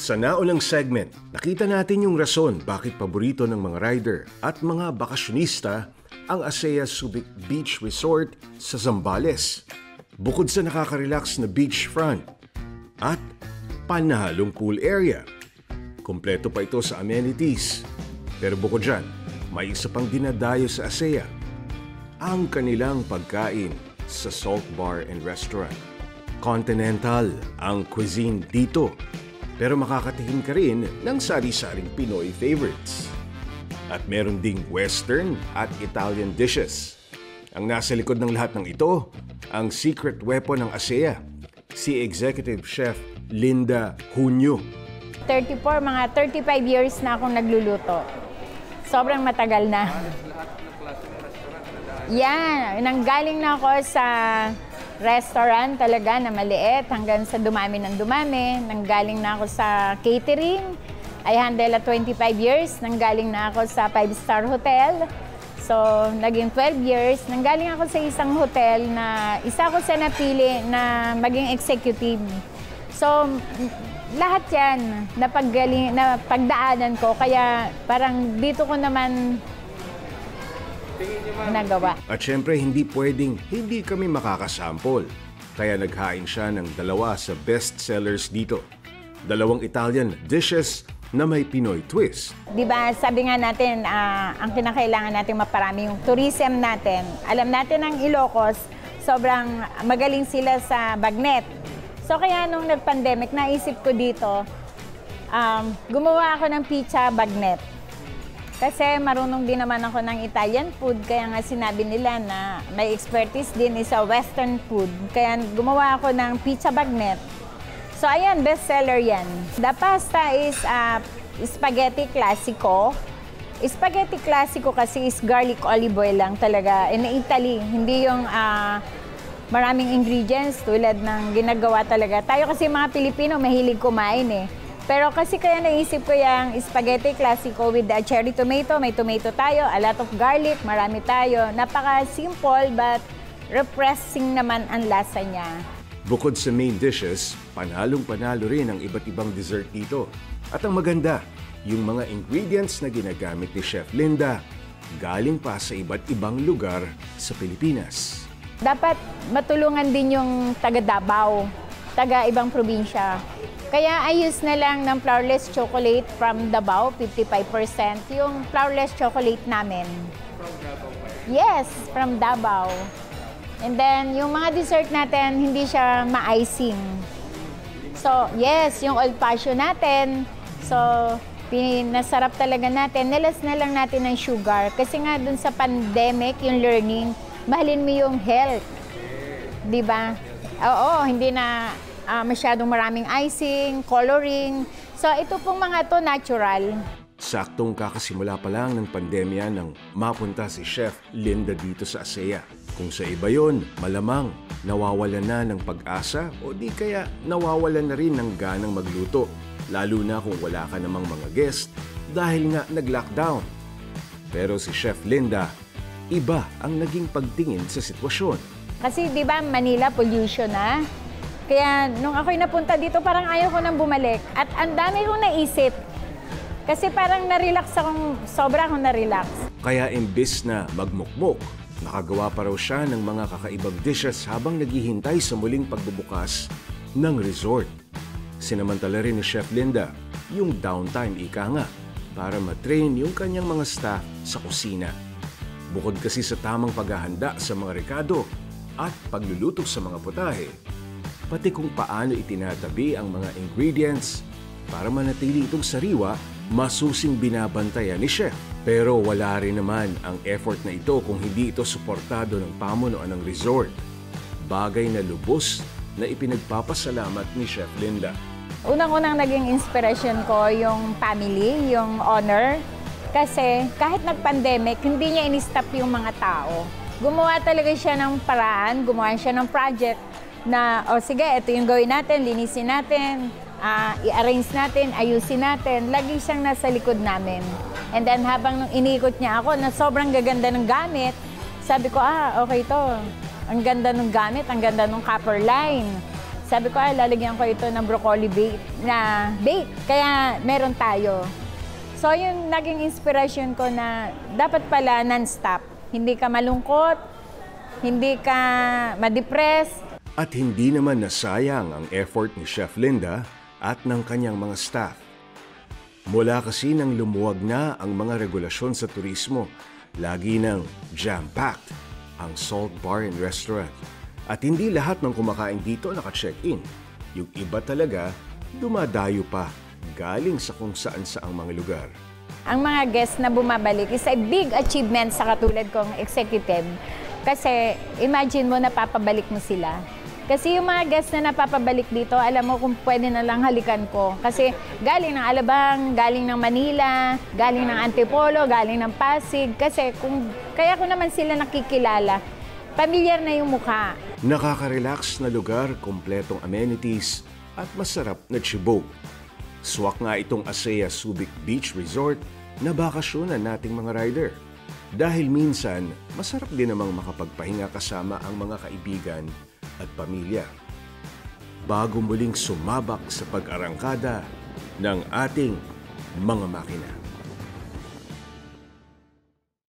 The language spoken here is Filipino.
Sa naunang segment, nakita natin yung rason bakit paborito ng mga rider at mga bakasyonista ang Asea Subic Beach Resort sa Zambales. Bukod sa nakaka-relax na beachfront at panahalong pool area. Kompleto pa ito sa amenities. Pero bukod dyan, may isa pang dinadayo sa Asea. Ang kanilang pagkain sa Salt Bar and Restaurant. Continental ang cuisine dito. Pero makakatikim ka rin ng sari-saring Pinoy favorites. At meron ding Western at Italian dishes. Ang nasa likod ng lahat ng ito, ang secret weapon ng Asea, si Executive Chef Linda Junio. 34, mga 35 years na akong nagluluto. Sobrang matagal na. Yan, nanggaling na ako sa restaurant talaga na maliit hanggang sa dumami ng dumami. Nanggaling na ako sa catering. I handle at 25 years. Nanggaling na ako sa 5-star hotel. So, naging 12 years. Nanggaling ako sa isang hotel na isa ko sa napili na maging executive. So, lahat yan napagdaanan ko. Kaya parang dito ko naman nagawa. At syempre, hindi pwedeng hindi kami makakasample. Kaya naghain siya ng 2 sa best sellers dito. 2 Italian dishes na may Pinoy twist. Diba, sabi nga natin, ang kinakailangan natin maparami yung tourism natin. Alam natin ang Ilocos, sobrang magaling sila sa bagnet. So kaya nung nag-pandemic, naisip ko dito, gumawa ako ng pizza bagnet. Kasi marunong din naman ako ng Italian food, kaya nga sinabi nila na may expertise din sa Western food. Kaya gumawa ako ng pizza bagnet. So ayan, bestseller yan. The pasta is spaghetti classico. Spaghetti classico kasi is garlic olive oil lang talaga. In Italy, hindi yung maraming ingredients tulad ng ginagawa talaga. Tayo kasi mga Pilipino, mahilig kumain eh. Pero kasi kaya naisip ko yung spaghetti classico with the cherry tomato. May tomato tayo, a lot of garlic, marami tayo. Napaka-simple but refreshing naman ang lasa niya. Bukod sa main dishes, panalong-panalo rin ang iba't ibang dessert dito. At ang maganda, yung mga ingredients na ginagamit ni Chef Linda, galing pa sa iba't ibang lugar sa Pilipinas. Dapat matulungan din yung taga Davao, taga ibang probinsya. Kaya ayos na lang ng flourless chocolate from Davao, 55%, yung flourless chocolate namin. From Davao? Yes, from Davao. And then, yung mga dessert natin, hindi siya ma-icing. So, yes, yung old passion natin. So, pinasarap talaga natin. Nilas na lang natin ng sugar. Kasi nga dun sa pandemic, yung learning, mahalin mo yung health. Diba? Oo, hindi na masyadong maraming icing, coloring. So, ito pong mga to natural. Saktong kakasimula pa lang ng pandemya nang mapunta si Chef Linda dito sa Asea. Kung sa iba yon, malamang nawawalan na ng pag-asa o di kaya nawawalan na rin ng ganang magluto. Lalo na kung wala ka namang mga guest dahil nga nag-lockdown. Pero si Chef Linda, iba ang naging pagtingin sa sitwasyon. Kasi di ba Manila pollution na? Kaya nung ako'y napunta dito, parang ayaw ko nang bumalik. At ang dami kong naisip. Kasi parang na-relax akong, sobra akong na-relax. Kaya imbis na magmukmuk, nakagawa pa raw siya ng mga kakaibang dishes habang naghihintay sa muling pagbubukas ng resort. Sinamantala rin ni Chef Linda yung downtime ika nga para matrain yung kanyang mga staff sa kusina. Bukod kasi sa tamang paghahanda sa mga rekado at pagluluto sa mga putahe, pati kung paano itinatabi ang mga ingredients para manatili itong sariwa, masusing binabantayan ni Chef. Pero wala rin naman ang effort na ito kung hindi ito suportado ng pamunuan ng resort. Bagay na lubos na ipinagpapasalamat ni Chef Linda. Unang-unang naging inspiration ko yung family, yung owner. Kasi kahit nag-pandemic, hindi niya in-stop yung mga tao. Gumawa talaga siya ng paraan, gumawa siya ng project na, o sige, ito yung gawin natin, linisin natin, i-arrange natin, ayusin natin. Lagi siyang nasa likod namin. And then habang iniikot niya ako na sobrang gaganda ng gamit, sabi ko, okay to. Ang ganda ng gamit, ang ganda ng copper line. Sabi ko, lalagyan ko ito ng broccoli bait. Kaya meron tayo. So, yung naging inspiration ko na dapat pala non-stop. Hindi ka malungkot, hindi ka ma-depress. At hindi naman nasayang ang effort ni Chef Linda at ng kanyang mga staff. Mula kasi nang lumuwag na ang mga regulasyon sa turismo, lagi nang jam-packed ang Salt Bar and Restaurant. At hindi lahat ng kumakain dito naka-check-in. Yung iba talaga, dumadayo pa galing sa kung saan-saang mga lugar. Ang mga guests na bumabalik is a big achievement sa katulad kong executive. Kasi imagine mo napapabalik mo sila. Kasi yung mga guests na napapabalik dito, alam mo kung pwede na lang halikan ko. Kasi galing ng Alabang, galing ng Manila, galing ng Antipolo, galing ng Pasig. Kasi kaya ko naman sila nakikilala. Pamilyar na yung mukha. Nakaka-relax na lugar, kompletong amenities at masarap na chibog. Swak nga itong Asea Subic Beach Resort na bakasyonan nating mga rider. Dahil minsan, masarap din namang makapagpahinga kasama ang mga kaibigan at pamilya. Bago muling sumabak sa pag-arangkada ng ating mga makina.